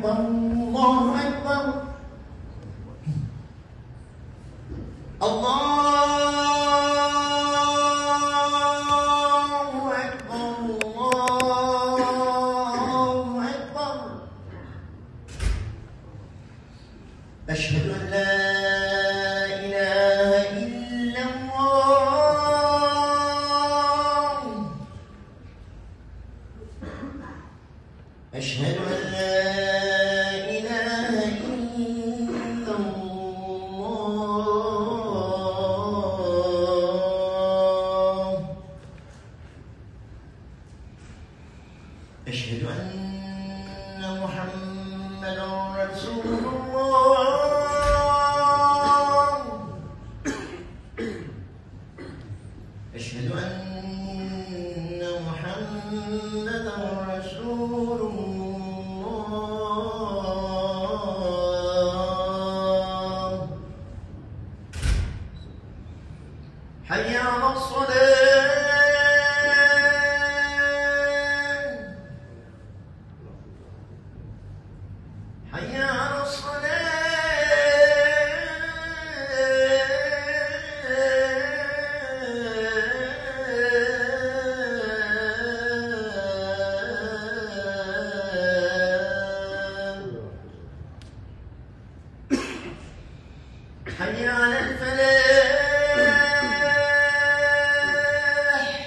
أكبر الله أكبر الله أكبر الله أكبر أشهد أن لا إله إلا الله أشهد أن لا إله إلا الله أشهد أن محمدًا رسول الله أشهد أن محمدًا رسول الله حي على الصلاة حي على حي على الفلاح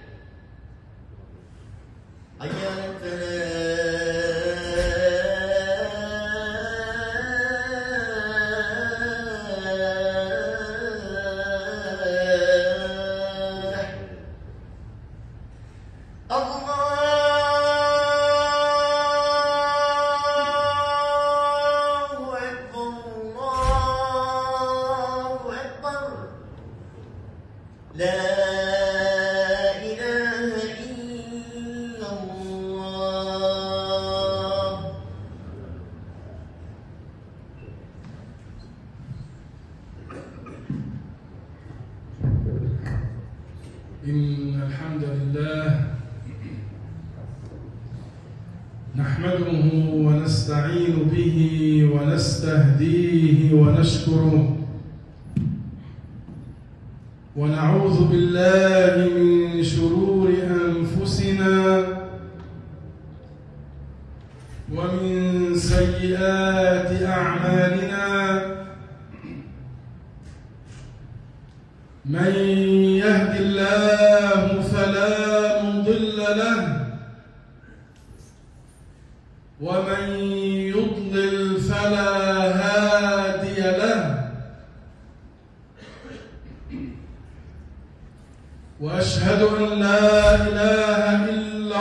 حي على الفلاح الله أكبر الله أكبر لا إله إلا الله إن الحمد لله نحمده ونستعين به ونستهديه ونشكره ونعوذ بالله من شرور أنفسنا ومن سيئات أعمالنا من يهد الله فلا مضل له ومن يضلل فلا هادي له وأشهد أن لا إله إلا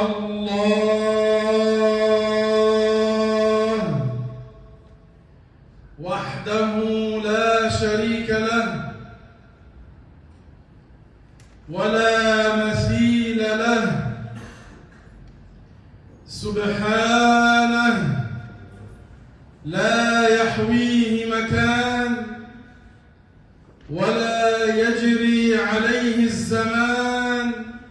الله وحده لا شريك له ولا مثيل له سبحانه لا يحويه مكان ولا يجري عليه الزمان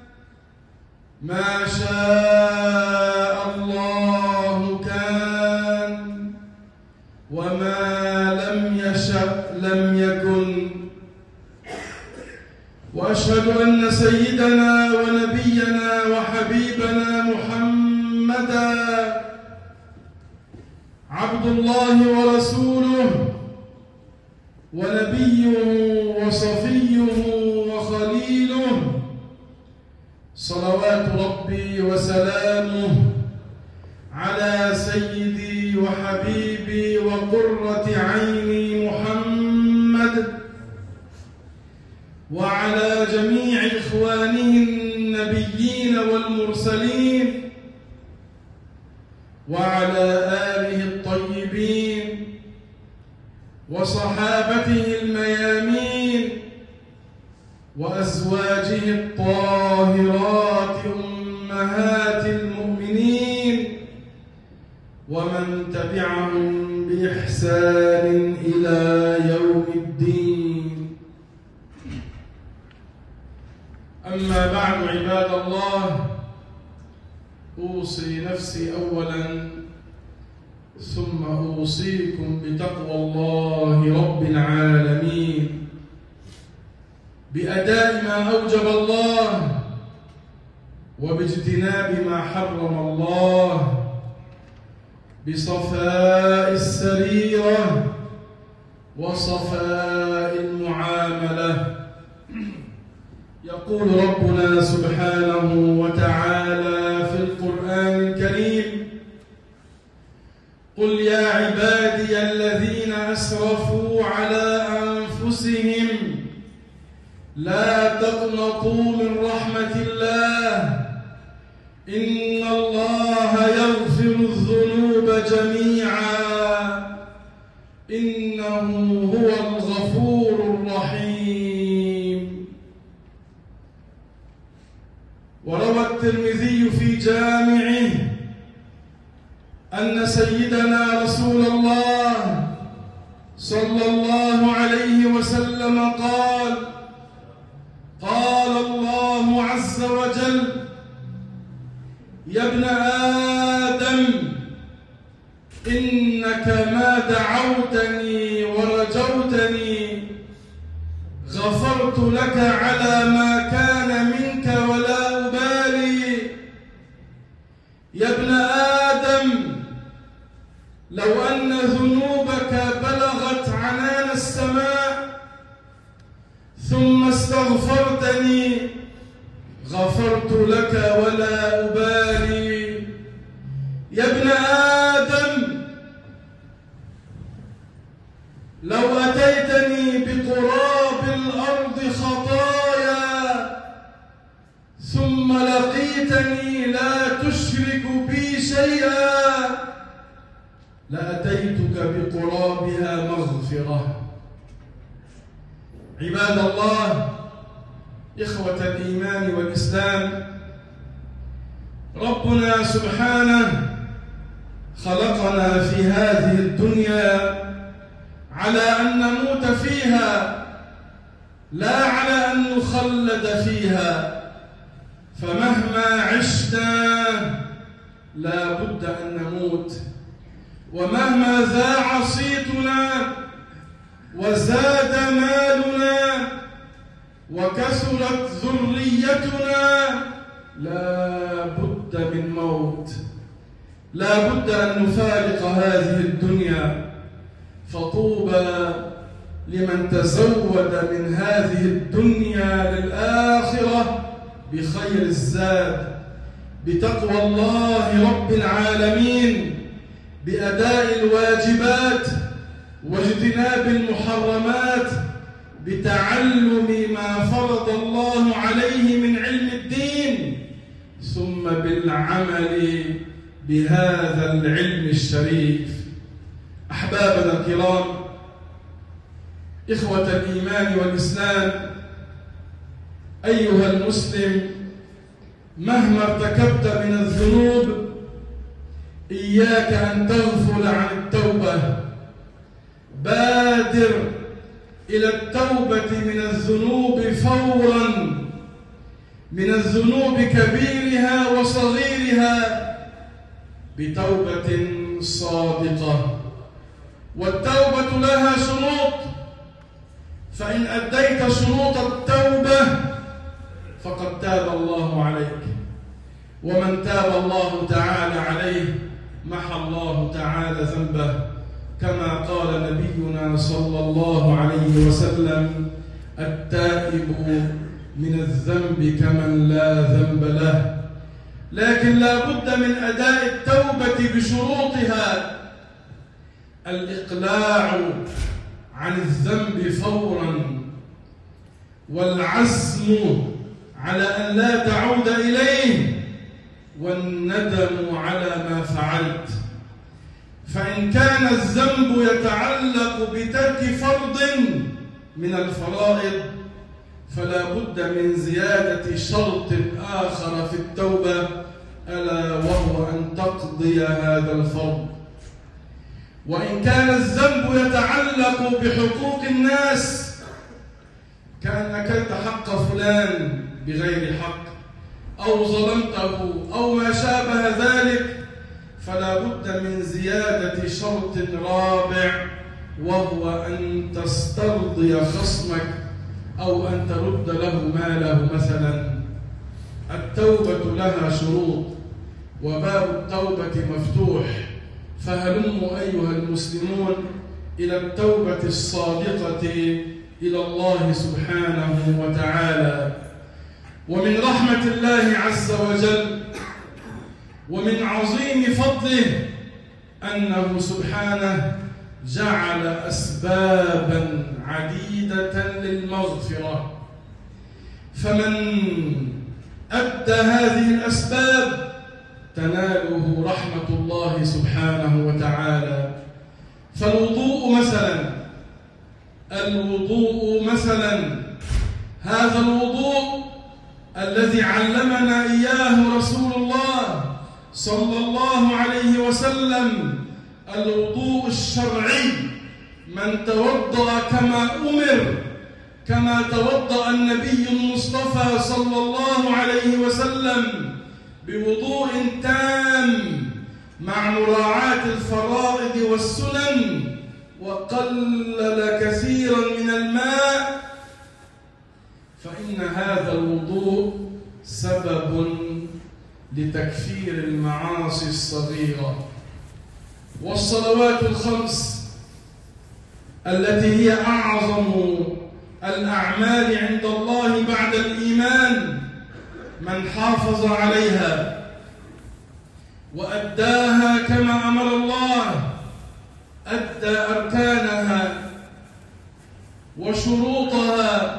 ما شاء الله كان وما لم يشأ لم يكن وأشهد أن سيدنا ونبينا وحبيبنا محمدا عبد الله ورسوله ونبيه وصفيه وخليله صلوات ربي وسلامه على سيدي وحبيبي وقرة عيني محمد وعلى جميع إخوانه النبيين والمرسلين وعلى آله الطيبين وصحابته الميامين وأزواجه الطاهرات أمهات المؤمنين ومن تبعهم بإحسان إلى يوم الدين. أما بعد عباد الله، أوصي نفسي أولا ثم أوصيكم بتقوى الله رب العالمين بأداء ما أوجب الله وباجتناب ما حرم الله بصفاء السريرة وصفاء المعاملة. يقول ربنا سبحانه وتعالى في القرآن الكريم: قل يا عبادي الذين أسرفوا على أنفسهم لا تقنطوا من رحمة الله إن الله يغفر الذنوب جميعا إنه هو الغفور الرحيم. وروى الترمذي في جامعه أن سيدنا رسول الله صلى الله عليه وسلم قال: قال الله عز وجل: يا ابن آدم إنك ما دعوتني ورجوتني غفرت لك على ما كان منك ولا أبالي. يا ابن آدم لو أن ذنوبك بلغت عنان السماء ثم استغفرتني غفرت لك ولا أبالي. يا ابن آدم لو أتيتني بقراب الأرض خطايا ثم لقيتني لا تشرك بي شيئا لأتيتك بقرابها مغفرة. عباد الله، إخوة الإيمان والإسلام، ربنا سبحانه خلقنا في هذه الدنيا على أن نموت فيها لا على أن نخلد فيها، فمهما عشنا لا بد أن نموت، ومهما ذاع صيتنا وزاد مالنا وكثرت ذريتنا لا بد من موت، لا بد أن نفارق هذه الدنيا. فطوبى لمن تزود من هذه الدنيا للآخرة بخير الزاد، بتقوى الله رب العالمين، بأداء الواجبات واجتناب المحرمات، بتعلم ما فرض الله عليه من علم الدين، ثم بالعمل بهذا العلم الشريف. أحبابنا الكرام، إخوة الإيمان والإسلام، أيها المسلم، مهما ارتكبت من الذنوب إياك أن تغفل عن التوبة. بادر إلى التوبة من الذنوب فورا، من الذنوب كبيرها وصغيرها، بتوبة صادقة. والتوبة لها شروط، فإن أديت شروط التوبة فقد تاب الله عليك، ومن تاب الله تعالى عليه محى الله تعالى ذنبه، كما قال نبينا صلى الله عليه وسلم: التائب من الذنب كمن لا ذنب له. لكن لا بد من أداء التوبة بشروطها: الإقلاع عن الذنب فورا، والعزم على أن لا تعود إليه، والندم على ما فعلت. فإن كان الذنب يتعلق بترك فرض من الفرائض فلا بد من زيادة شرط آخر في التوبة، ألا وهو أن تقضي هذا الفرض. وإن كان الذنب يتعلق بحقوق الناس، كأنك أكلت حق فلان بغير حق أو ظلمته أو ما شابه ذلك، فلا بد من زيادة شرط رابع، وهو أن تسترضي خصمك أو أن ترد له ماله مثلا. التوبة لها شروط وباب التوبة مفتوح، فهلموا أيها المسلمون إلى التوبة الصادقة إلى الله سبحانه وتعالى. ومن رحمة الله عز وجل ومن عظيم فضله أنه سبحانه جعل أسبابا عديدة للمغفرة، فمن أدى هذه الأسباب تناله رحمة الله سبحانه وتعالى. فالوضوء مثلا هذا الوضوء الذي علمنا إياه رسول الله صلى الله عليه وسلم، الوضوء الشرعي، من توضأ كما توضأ النبي المصطفى صلى الله عليه وسلم بوضوء تام مع مراعاة الفرائض والسنن، وقلل كثيرا من الماء، فإن هذا الوضوء سبب لتكفير المعاصي الصغيرة. والصلوات الخمس التي هي أعظم الأعمال عند الله بعد الإيمان، من حافظ عليها وأداها كما أمر الله، أدى أركانها وشروطها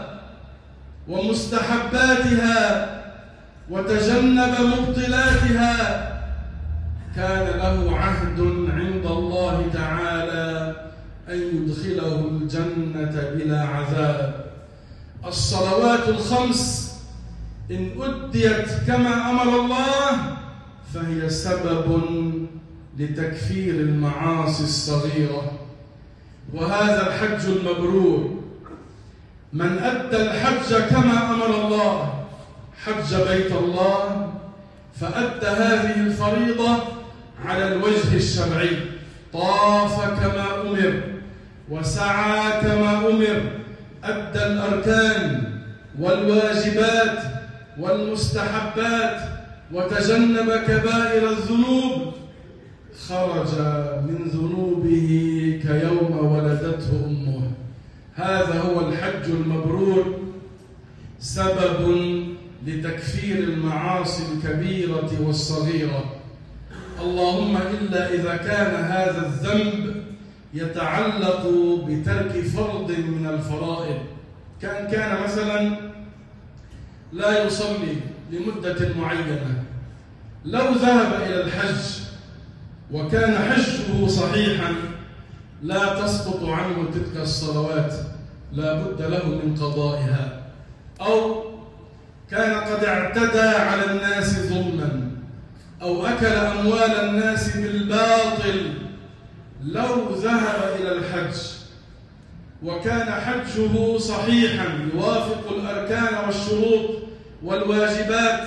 ومستحباتها وتجنب مبطلاتها، كان له عهد عند الله تعالى أن يدخله الجنة بلا عذاب. الصلوات الخمس إن أديت كما أمر الله فهي سبب لتكفير المعاصي الصغيرة. وهذا الحج المبرور، من أدى الحج كما أمر الله، حج بيت الله، فأدى هذه الفريضة على الوجه الشرعي، طاف كما أمر وسعى كما أمر، أدى الأركان والواجبات والمستحبات وتجنب كبائر الذنوب، خرج من ذنوبه كيوم ولدته أمه. هذا هو الحج المبرور، سبب لتكفير المعاصي الكبيرة والصغيرة. اللهم إلا إذا كان هذا الذنب يتعلق بترك فرض من الفرائض، كان مثلا لا يصلي لمدة معينة، لو ذهب إلى الحج وكان حجه صحيحا لا تسقط عنه تلك الصلوات، لا بد له من قضائها. أو كان قد اعتدى على الناس ظلما أو أكل أموال الناس بالباطل، لو ذهب إلى الحج وكان حجه صحيحا يوافق الأركان والشروط والواجبات،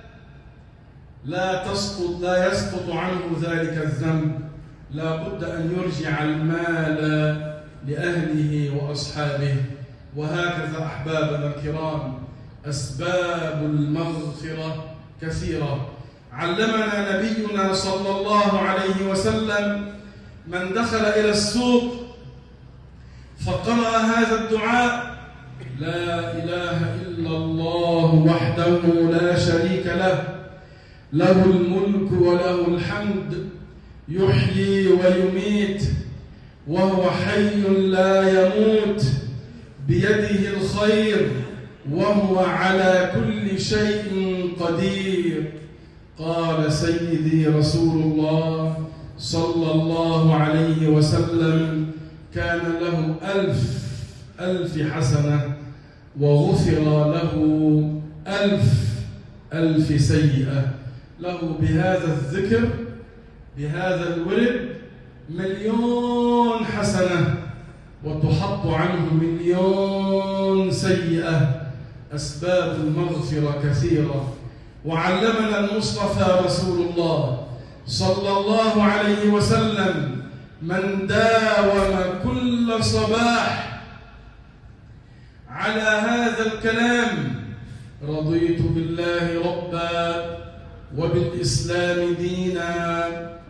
لا يسقط عنه ذلك الذنب، لا بد أن يرجع المال لأهله وأصحابه. وهكذا أحبابنا الكرام أسباب المغفرة كثيرة. علمنا نبينا صلى الله عليه وسلم من دخل إلى السوق فقرأ هذا الدعاء: لا إله إلا الله وحده لا شريك له، له الملك وله الحمد، يحيي ويميت وهو حي لا يموت، بيده الخير وهو على كل شيء قدير. قال سيدي رسول الله صلى الله عليه وسلم: كان له 1000 حسنة وغفر له 1000 سيئة. له بهذا الذكر، بهذا الورد، 1,000,000 حسنة وتحط عنه 1,000,000 سيئة. أسباب المغفرة كثيرة. وعلمنا المصطفى رسول الله صلى الله عليه وسلم: من داوم كل صباح على هذا الكلام: رضيت بالله ربا وبالإسلام دينا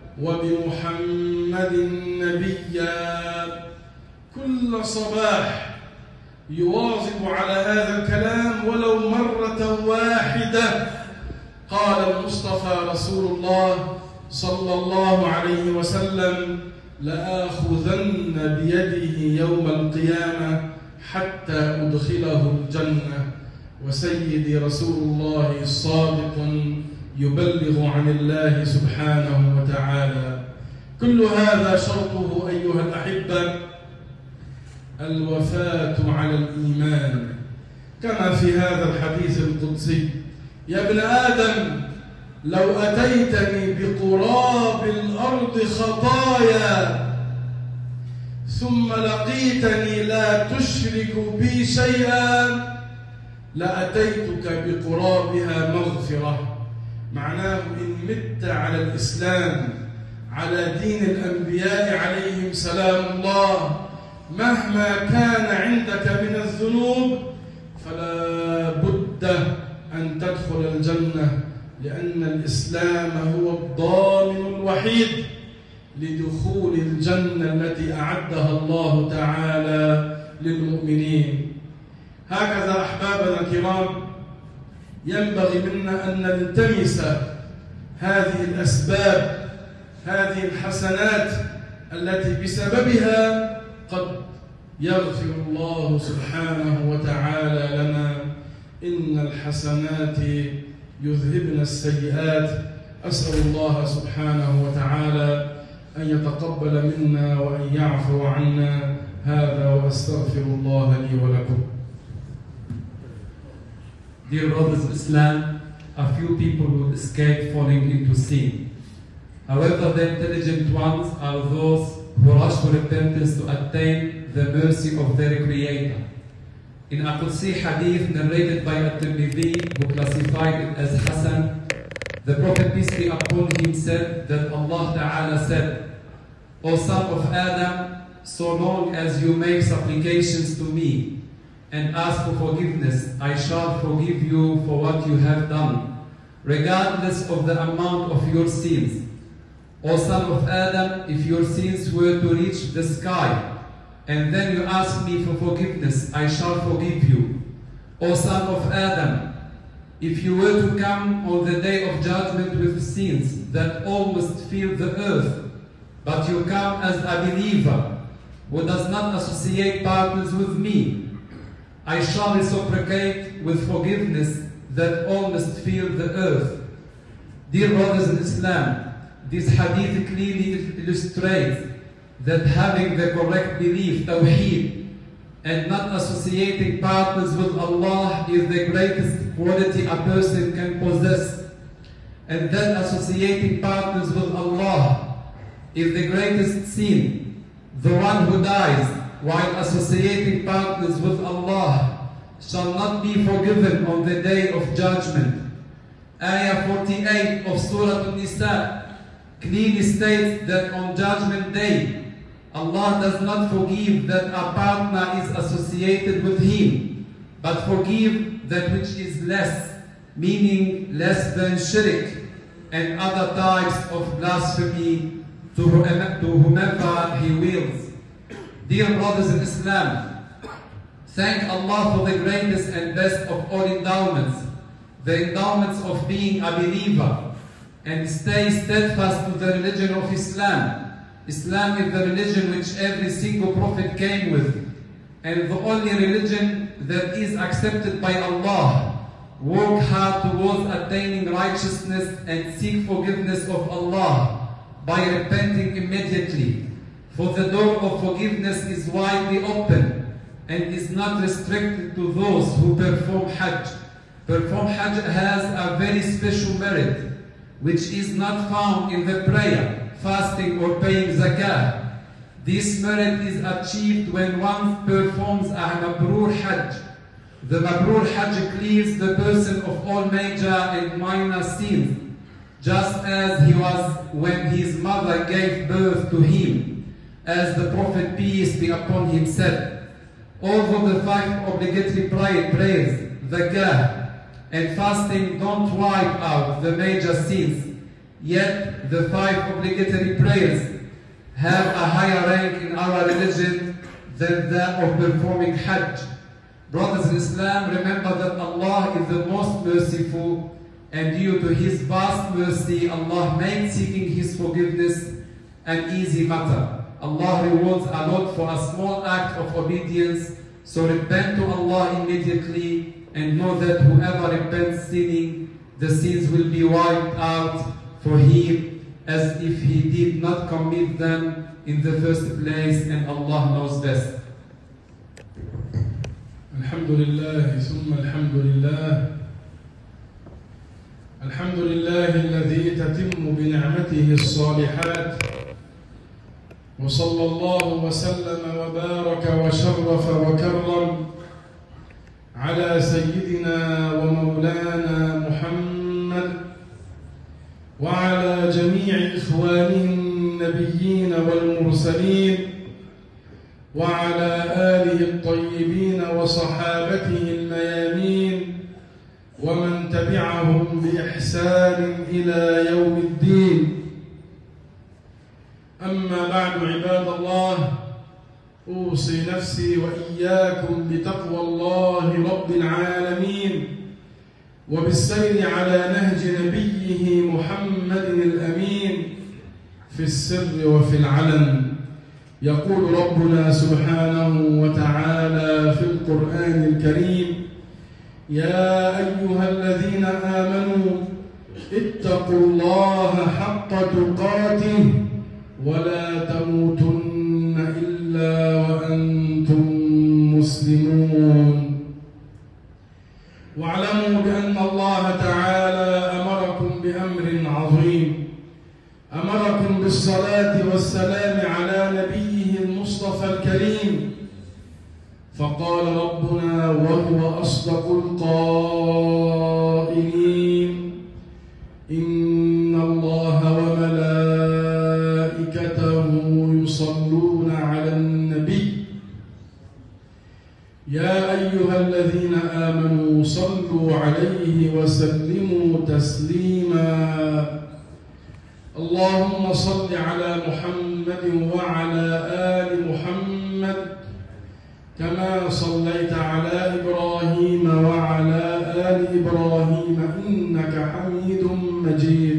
وبمحمد نبيا، كل صباح يواظب على هذا الكلام ولو مرة واحدة، قال المصطفى رسول الله صلى الله عليه وسلم: لآخذن بيده يوم القيامة حتى أدخله الجنة. وسيدي رسول الله صادق يبلغ عن الله سبحانه وتعالى. كل هذا شرطه أيها الأحبة الوفاة على الإيمان، كما في هذا الحديث القدسي: يا ابن آدم لو أتيتني بقراب الأرض خطايا ثم لقيتني لا تشرك بي شيئا لأتيتك بقرابها مغفرة. معناه إن مت على الإسلام على دين الأنبياء عليهم سلام الله، مهما كان عندك من الذنوب فلا بد أن تدخل الجنة، لأن الإسلام هو الضامن الوحيد لدخول الجنة التي أعدها الله تعالى للمؤمنين. هكذا أحبابنا الكرام ينبغي منا أن نلتمس هذه الأسباب، هذه الحسنات التي بسببها قد يغفر الله سبحانه وتعالى لنا. إن الحسنات يذهبن السيئات. أسأل الله سبحانه وتعالى أن يتقبل منا وأن يعفو عنا. هذا وأستغفر الله لي ولكم. Dear brothers of Islam, a few people would escape falling into sin. However, the intelligent ones are those who rush to repentance to attain the mercy of their Creator. In a Qudsi hadith narrated by At-Tirmidhi, who classified it as Hasan, the Prophet peace be upon him said that Allah Ta'ala said, O son of Adam, so long as you make supplications to me and ask for forgiveness, I shall forgive you for what you have done, regardless of the amount of your sins. O son of Adam, if your sins were to reach the sky, and then you ask me for forgiveness, I shall forgive you. O son of Adam, if you were to come on the day of judgment with sins that almost fill the earth, but you come as a believer who does not associate partners with me, I shall reciprocate with forgiveness that almost fill the earth. Dear brothers in Islam, this hadith clearly illustrates that having the correct belief, tawheed, and not associating partners with Allah is the greatest quality a person can possess, and that associating partners with Allah is the greatest sin. The one who dies while associating partners with Allah shall not be forgiven on the day of judgment. Ayah 48 of Surah An-Nisa clearly states that on judgment day, Allah does not forgive that a partner is associated with Him, but forgive that which is less, meaning less than shirk and other types of blasphemy to whomever He wills. Dear brothers in Islam, thank Allah for the greatest and best of all endowments, the endowments of being a believer, and stay steadfast to the religion of Islam. Islam is the religion which every single prophet came with, and the only religion that is accepted by Allah. Work hard towards attaining righteousness and seek forgiveness of Allah by repenting immediately, for the door of forgiveness is widely open and is not restricted to those who perform Hajj. Perform Hajj has a very special merit, which is not found in the prayer, fasting or paying zakah. This merit is achieved when one performs a Mabrur Hajj. The Mabrur Hajj clears the person of all major and minor sins, just as he was when his mother gave birth to him, as the Prophet, peace be upon him, said, although the 5 obligatory prayers, zakah, and fasting don't wipe out the major sins, yet the 5 obligatory prayers have a higher rank in our religion than that of performing Hajj. Brothers in Islam, remember that Allah is the most merciful, and due to His vast mercy, Allah made seeking His forgiveness an easy matter. Allah rewards a lot for a small act of obedience, so repent to Allah immediately, and know that whoever repents sinning, the sins will be wiped out for him as if he did not commit them in the first place, and Allah knows best. Alhamdulillah, thumma alhamdulillah. Alhamdulillah alladhi tatimmu bi ni'matihi as-salihat. Wa sallallahu wa sallama wa baraka wa sharrafa wa karram ala sayyidina wa maulana Muhammad وعلى جميع إخوانه النبيين والمرسلين وعلى آله الطيبين وصحابته الميامين ومن تبعهم بإحسان إلى يوم الدين. أما بعد عباد الله، أوصي نفسي وإياكم بتقوى الله رب العالمين وبالسير على نهج نبيه محمد الأمين في السر وفي العلن. يقول ربنا سبحانه وتعالى في القرآن الكريم: يا أيها الذين آمنوا اتقوا الله حق تقاته ولا تموتن إلا وأنتم مسلمون. واعلموا بأن الله تعالى أمركم بأمر عظيم، أمركم بالصلاة والسلام على نبيه المصطفى الكريم، فقال ربنا وهو أصدق القائلين: إن الله وملائكته يصلون على النبي يا أيها الذين آمنوا صلوا عليه وسلموا تسليما. اللهم صل على محمد وعلى آل محمد كما صليت على إبراهيم وعلى آل إبراهيم إنك حميد مجيد.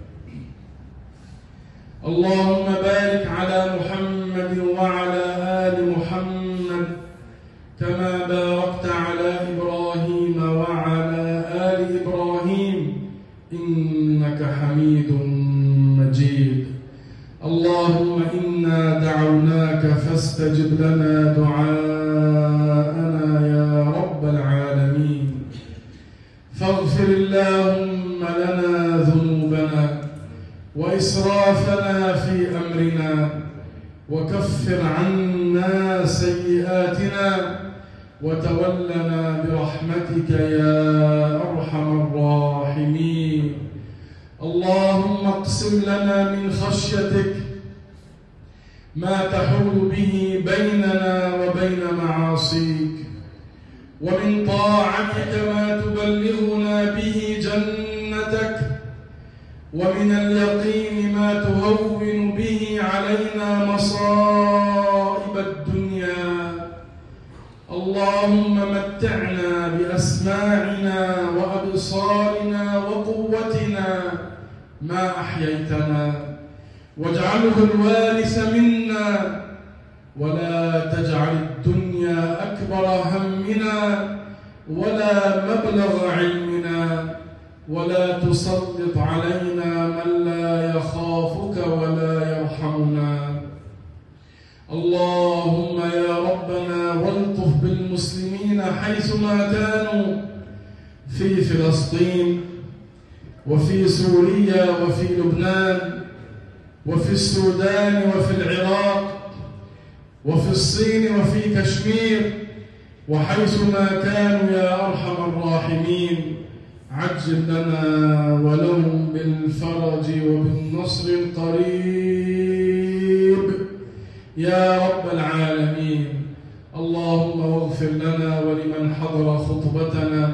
اللهم بارك على محمد وعلى آل محمد كما باركت على إبراهيم وعلى آل إبراهيم إنك حميد مجيد. اللهم إنا دعوناك فاستجب لنا دعاءنا يا رب العالمين. فاغفر اللهم لنا ذنوبنا وإسرافنا في أمرنا وكفر عنا سيئاتنا وتولنا برحمتك يا أرحم الراحمين. اللهم اقسم لنا من خشيتك ما تحول به بيننا وبين معاصيك، ومن طاعتك ما تبلغنا به جنتك، ومن اليقين ما تهون به علينا مصائب الدنيا. اللهم متعنا بأسماعنا وأبصارنا وقوتنا ما أحييتنا، واجعله الوارث منا، ولا تجعل الدنيا أكبر همنا ولا مبلغ علمنا، ولا تسلط علينا من لا يخافك ولا يرحمنا. اللهم يا ربنا والطف بالمسلمين حيثما كانوا، في فلسطين وفي سوريا وفي لبنان وفي السودان وفي العراق وفي الصين وفي كشمير، وحيثما كانوا يا أرحم الراحمين. عجل لنا ولهم بالفرج وبالنصر القريب يا رب العالمين. اللهم اغفر لنا ولمن حضر خطبتنا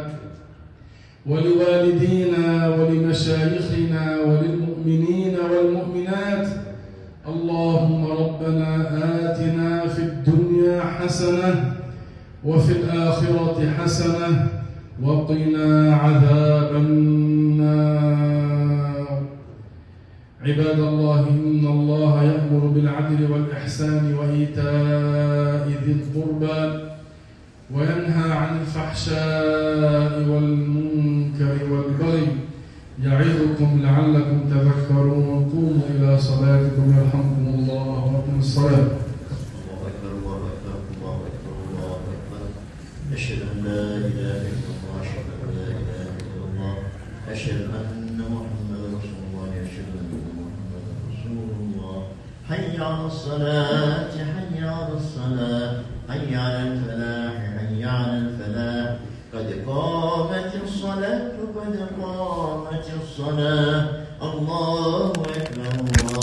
ولوالدينا ولمشايخنا وللمؤمنين والمؤمنات. اللهم ربنا آتنا في الدنيا حسنة وفي الآخرة حسنة وقنا عذاب النار. عباد الله، إن الله يأمر بالعدل والإحسان وإيتاء ذي القربى وينهى عن الفحشاء والمنكر والبغي يعظكم لعلكم تذكرون. قوموا إلى صلاتكم يرحمكم الله وأقيموا الصلاة. أشهد أن لا إله إلا الله، أشهد أن لا إله إلا الله، أشهد أن محمدا رسول الله، أشهد أن محمدا رسول الله. حي على الصلاة، حي على الصلاة، حي على الفلاح، حي على الفلاح. قد قامت الصلاة، قد قامت الصلاة. الله أكبر.